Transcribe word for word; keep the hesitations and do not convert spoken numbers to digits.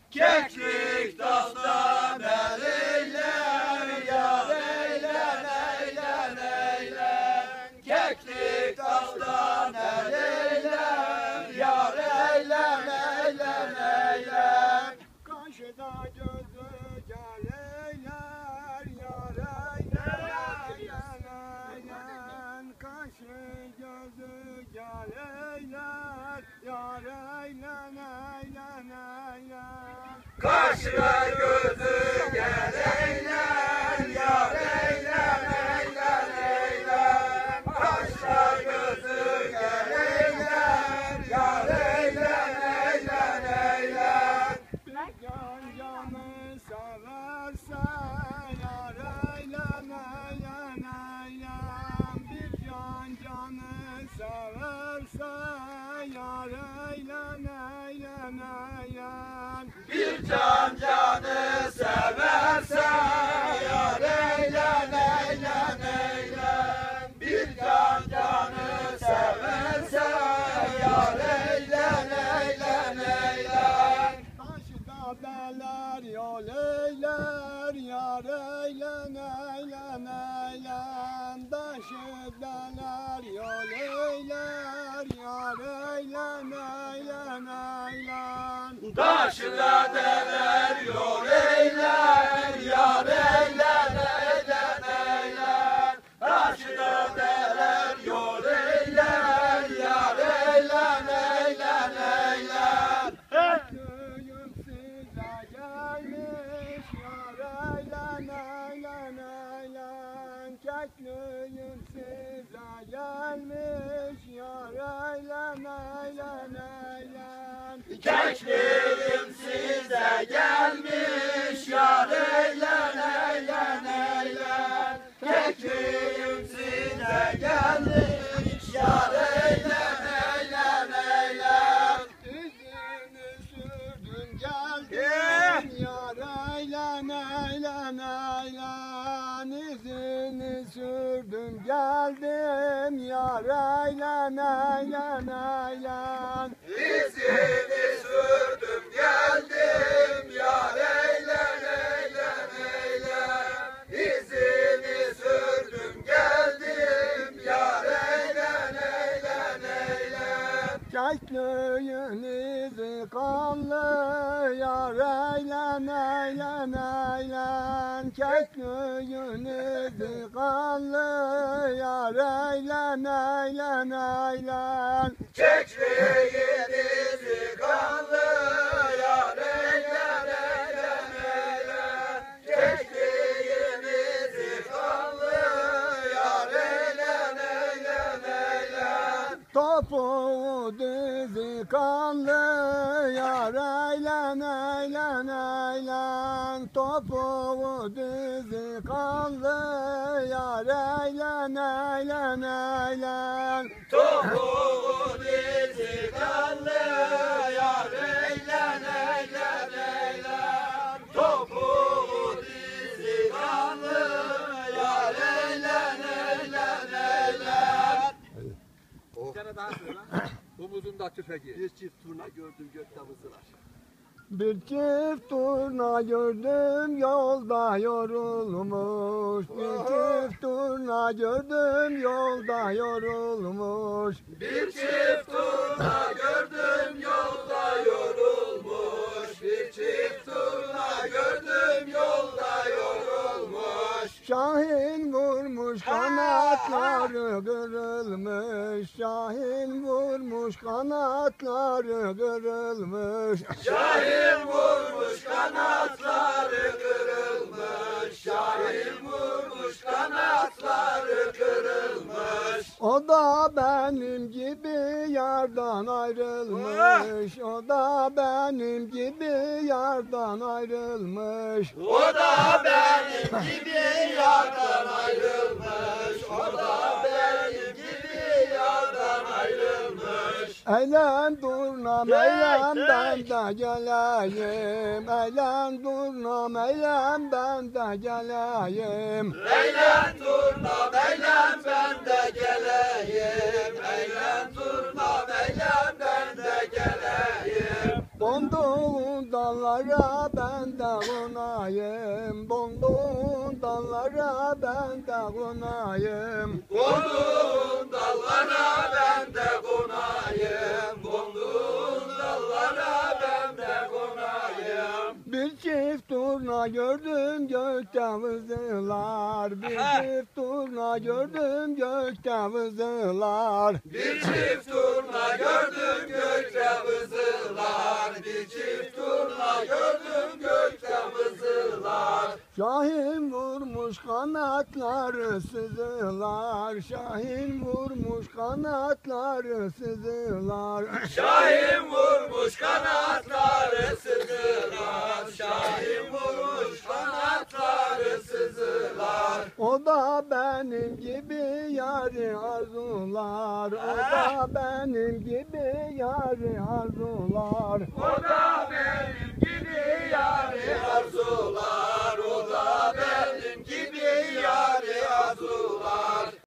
Keklik daldan el eyler, yar eylen, eylen, eylen. Keklik daldan el eyler, yar eylen, eylen, eylen. Karşıda gözü gel eyler, yar eylen, eylen, eylen. Karşı gözü gel eyler, yar eylen, eylen, eylen. Karşıda gözü gel eyler, yar eylen, eylen, eylen. Karşıda gözü gel eyler, yar eylen, eylen, eylen. Bir can canı severse yar eylen, eylen, eylen. Bir can canı severse yar eylen, eylen, eylen. Bir can canı severse yar eylen, eylen, eylen. Bir can canı severse yar eylen, eylen, eylen. Taşda beler yol eyler, yar eylen, eylen, eylen. Taşı beler yol eyler, yar eylen, eylen, eylen. Taşıda deler yol eyler, yar eylen, eylen, eylen. Taşıda deler yol eyler, yar eylen, eylen, eylen. Köyüm size gelmiş, yar eylen, eylen, eylen. Keklüyüm size gelmiş, yar eylen, eylen, eylen. Kekliyim size gelmiş, yar eylen, eylen, eylen. Kekliyim size gelmiş, yar eylen, eylen, eylen. İzini sürdün geldin, yar eylen, eylen, eylen. İzini sürdün geldim, yar eylen, eylen, eylen. İzini sürdüm geldim, yar eylen, eylen, eylen. İzini sürdüm geldim, yar eylen, eylen, eylen. Keklüğün izi kanlı, yar eylen, eylen, eylen. Keklüğün izi kanlı, yar eylen, eylen, eylen. Kekliğin izi kanlı, yar eylen, eylen, eylen. Kekliğin izi kanlı, yar eylen, eylen, eylen. Topuğu dizi kanlı, yar eylen, eylen, eylen. Topuğu dizi kanlı, yar eylen, eylen, eylen. Topuğu dizi kanlı, yar eylen, eylen, eylen. Topuğu dizi kanlı, yar eylen, eylen, eylen. Bir tane daha söyle. Omuzunda tüfeği. Bir çift turna gördüm gökte vızılar. Bir çift turna gördüm yolda yorulmuş. Bir çift turna gördüm yolda yorulmuş. Bir çift turna gördüm yolda yorulmuş. Bir çift turna gördüm yolda yorulmuş. Şahin vurmuş kanatları kırılmış. Şahin vurmuş kanatları kırılmış. Şahin vurmuş kanatları kırılmış. Şahin vurmuş kanatları kırılmış. O da benim gibi yardan ayrılmış. O da benim gibi yardan ayrılmış. O da benim gibi yardan ayrılmış. O da benim gibi yardan ayrılmış. Eylem durnam eylem ben de geleyim. Eylem durnam eylem ben de geleyim. Eylem turnam eylem ben de geleyim. Eylem turnam eylem ben de geleyim. Konduğun dallara ben de konayım. Konduğun dallara ben de konayım. Konduğun dallara ben de konayım. Konduğun dallara ben de konayım. Bir çift turna gördüm gökte vızılar. Bir çift turna gördüm gökte vızılar. Bir çift turna gördüm gökte vızılar. Bir çift turna gördüm gökte vızılar. Şahin vurmuş kanatları sızılar. Şahin vurmuş kanatları sızılar. Şahin vurmuş kanatları sızılar. Şahin vurmuş kanatları sızılar. O da benim gibi yarı arzular. O da benim gibi yarı arzular. O da benim gibi yâri